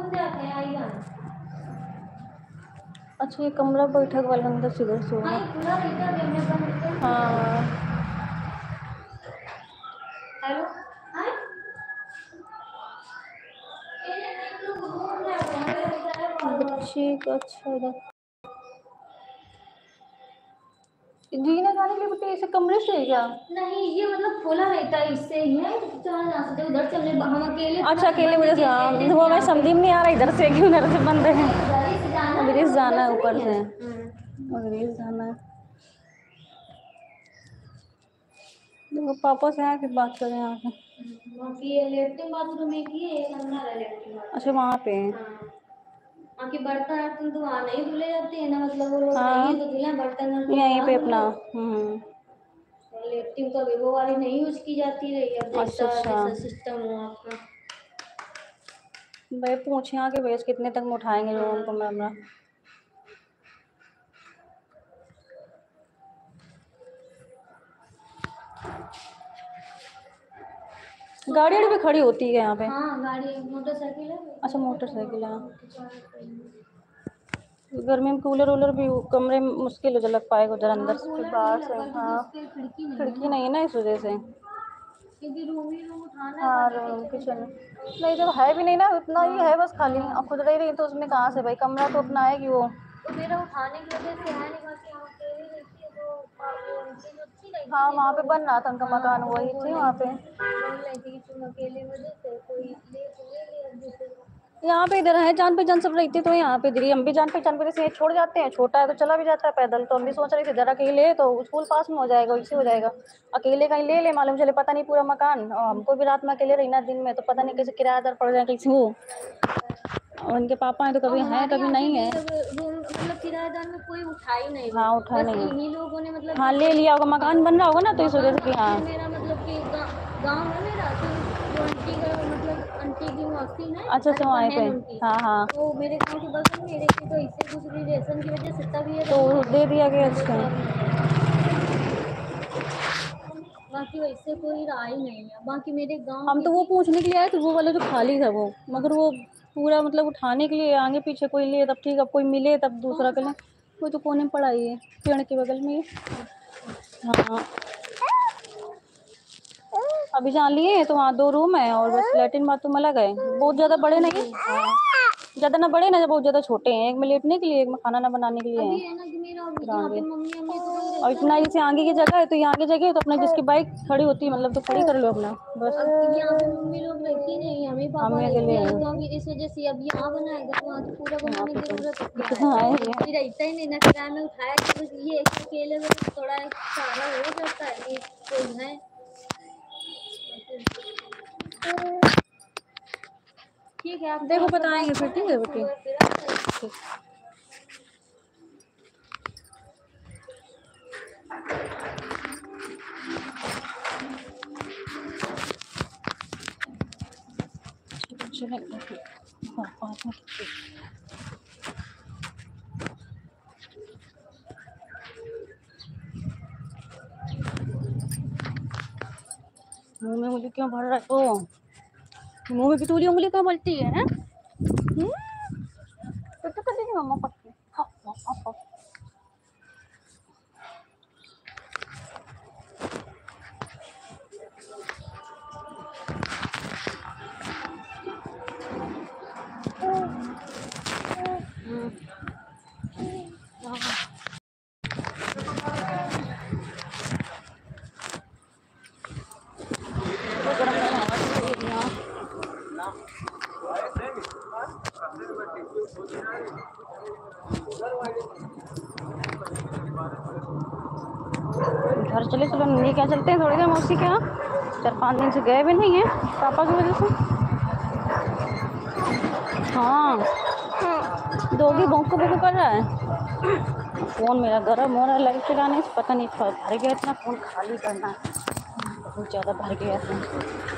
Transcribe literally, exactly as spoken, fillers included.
अच्छा ये कमरा बैठक वाला अंदर से इधर से होगा। हाँ हेलो बच्चे का अच्छा इधर जीना जाने के लिए बेटे ऐसे कमरे से है क्या? नहीं ये मतलब खोला रहता है इससे ही है चला जा सकते उधर चले हम अकेले। अच्छा अकेले वजह से हाँ वो मैं समझ में नहीं आ रहा इधर से क्यों उधर से बंद है। उधर से जाना है ऊपर से उधर से जाना है। देखो पापा से आके बात करें यहाँ पे। बाकी ये लेटरिन बाथरूम एक ही है एक अंदर है लेटरिन बाथरूम। अच्छा वहाँ पे बाकी बर्तन वर्तन तो वहाँ नहीं धुले जाते हैं ना मतलब वो लोग हाँ नहीं तो धुले बर्तन यहीं पे अपना हम्म लेटरिन का वो वाली नहीं यूज की जाती रही अब अच्छा जैसा अच्छा जैसा सिस्टम हो आपका। भाई पूछे यहाँ के भैया कितने तक में उठाएंगे रूम को कमरा। गाड़ी वाड़ी भी खड़ी होती है यहाँ पे? हाँ गाड़ी मोटरसाइकिल है। अच्छा मोटरसाइकिल है। गर्मी में कूलर वूलर भी कमरे में मुश्किल हो लग पाएगा उधर अंदर से बाहर से। हाँ खिड़की नहीं है ना इस वजह से क्योंकि रूम ही रूम उठाना है हाँ बाकी रूम किचन किचन नहीं जब है भी नहीं ना उतना ही है बस खाली और खुद रह रही तो उसमें कहाँ से भाई कमरा तो अपना है कि वो तो मेरा उठाने की वजह से है नहीं बाकी हम अकेले रहती है तो वो उनकी जो थी ना हाँ वहाँ पे बन रहा था उनका मकान वही थी वहाँ पे। बोल रही थी कि तुम अकेले वजह से कोई ले तो ले ले अब जैसे यहाँ पे इधर है जान पहचान सब रहती तो यहाँ पे इधर हम भी जान पहचान पे से छोड़ जाते हैं छोटा है तो चला भी जाता है पैदल तो हम भी सोच रहे थे जरा अकेले तो स्कूल पास में हो जाएगा इससे हो जाएगा अकेले कहीं ले ले मालूम चले पता नहीं पूरा मकान और हमको भी रात में अकेले रहना दिन में तो पता नहीं कैसे किराएदार पड़ जाए किसी वो और उनके पापा हैं तो कभी हैं कभी नहीं है। रूम मतलब किराएदार में कोई उठा ही नहीं हाँ उठा बस नहीं इन्हीं लोगों ने मतलब हाँ ले लिया होगा मकान बन रहा होगा ना तो इस वजह से कि हाँ मेरा मतलब कि गाँव है मेरा तो जो आंटी का मतलब आंटी की मौसी है अच्छा अच्छा वहीं पे हाँ हाँ तो मेरे गाँव के बगल में रहती तो इससे कुछ रिलेशन की वजह से तब ये तो दे दिया गया। अच्छा बाकी वैसे कोई राय नहीं है बाकी मेरे गांव हम तो वो पूछने के लिए आए थे वो वाला जो खाली था वो मगर वो पूरा मतलब उठाने के लिए आगे पीछे कोई ले तब ठीक अब कोई मिले तब दूसरा कर ले वो तो कोने में पड़ा ही है पेड़ के बगल में। हाँ अभी जान लिए तो वहाँ दो रूम है और बस लैट्रिन बाथरूम अलग है बहुत ज़्यादा बड़े नहीं ज़्यादा ना बड़े ना बहुत ज़्यादा छोटे हैं एक में लेटने के लिए एक में खाना ना बनाने के लिए है आगे और इतना जैसे आगे की जगह है तो यहाँ की जगह है तो अपना जिसकी बाइक खड़ी होती है मतलब तो खड़ी कर लो अपना बस यहाँ पे मम्मी लोग रहती नहीं हमें पापा रहते हैं तो अभी इस वजह से अब यहाँ बनाएगा तो वहाँ पूरा बनाने की जरूरत रहता ही नहीं ना किराए में उठाया कि बस ये अकेले में थोड़ा सहारा हो जाता है कि कोई है। ठीक है आप देखो बताएंगे फिर ठीक है बेटी। मुंह में मुझे क्यों भर रहा है ओ मुंह में पितूली उंगली क्यों बोलती है हैं तो तो कर मम्मा पक्की हाँ हाँ हाँ घर चले चलो नहीं क्या चलते हैं थोड़ी देर मौसी के यहाँ चार पाँच दिन से गए भी नहीं है पापा की वजह से। हाँ दोगी भोंको भोंको कर रहा है फोन मेरा गर्म हो रहा है लाइट चलाने से पता नहीं भर गया इतना फोन खाली करना है बहुत ज़्यादा भर गया था।